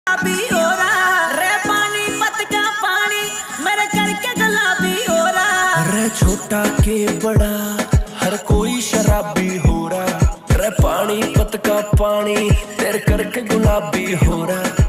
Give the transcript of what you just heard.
गुलाबी हो रहा रे, पानी पत का पानी मेरे करके गुलाबी हो रहा रे। छोटा के बड़ा हर कोई शराबी हो रहा रे, पानी पत का पानी तेरे करके गुलाबी हो रहा।